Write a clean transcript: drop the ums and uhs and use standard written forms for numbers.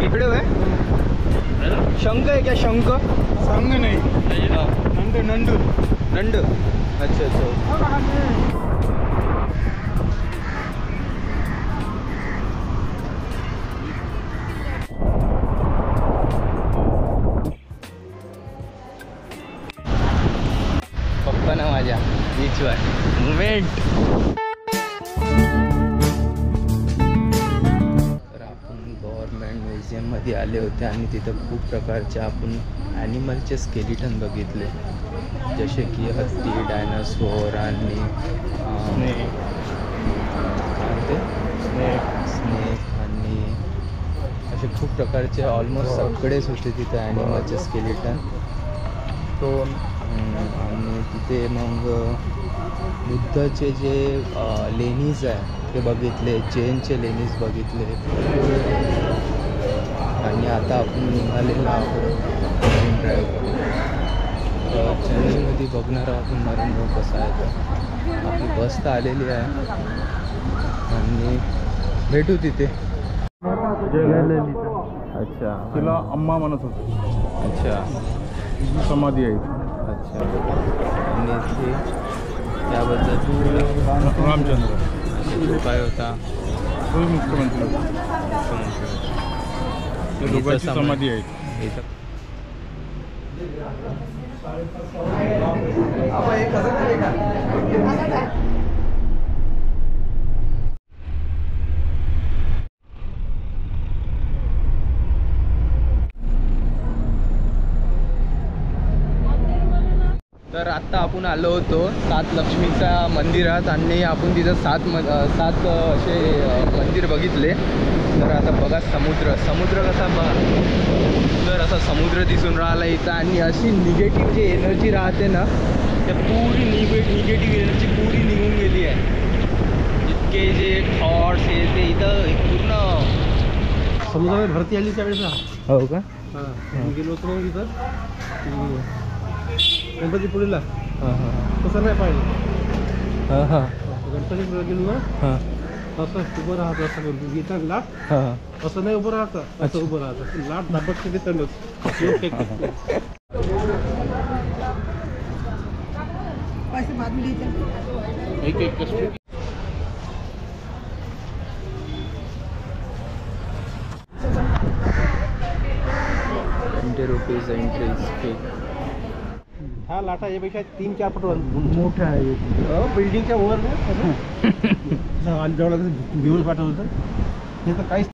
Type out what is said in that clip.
इकडे आहे शंख आहे क्या शंख संग नाही नंदू नंदू नंद अच्छा अच्छा पप्पा ना माझ्या बीचवर मुवमेंट गव्हर्नमेंट म्युझियममध्ये आले होते आणि तिथं खूप प्रकारचे आपण ॲनिमलचे स्केलिटन बघितले जसे की हत्ती डायनासोर आणि स्नेक आणि असे खूप प्रकारचे ऑलमोस्ट सगळेच होते तिथे ॲनिमलचे स्केलिटन आणि तिथे मग बुद्धाचे जे लेणीज आहे ते बघितले जैनचे लेणीज बघितले आणि आता आपण निघालेलो आहोत मरीन ड्राईव्ह चेन्नईमध्ये बघणार आहोत आपण मरीन ड्राईव्ह कसा आहे तर आपली बस तर आलेली आहे आणि भेटू तिथे अच्छा तिला अम्मा म्हणत होते अच्छा समाधी आहे अच्छा आणि इथे त्याबद्दल रामचंद्र तो काय होता तो मुख्यमंत्री होता ते दोघांची समाधी आहे इथं तर आत्ता आपण आलो होतो 7 लक्ष्मीच्या मंदिरात आणि आपण तिथं 7 असे मंदिर बघितले तर आता बघा समुद्र कसा बघा तर असा समुद्र दिसून राहिला इथं आणि अशी निगेटिव्ह जी एनर्जी राहते ना त्या पूरी निगेटिव्ह एनर्जी पूरी निघून गेली आहे इतके जे थॉट्स हे ते इथं पूर्ण समुद्रामध्ये भरती आली त्यावेळेस हो का गेलो होतो मग तिथं गणपतीपुळीला तसं नाही पाहिलं गणपतीपुळीला गेलो ना असं उभं राहतं असं घेतात लाट असं नाही उभं राहतं असं उभं राहतं लाट दाबट किती चालत एक ₹20 एंट्री ह्या लाटा यापेक्षा 3-4 फूट मोठ्या आहे बिल्डिंगच्या वर जवळ घेऊन पाठवलं हे तर काहीच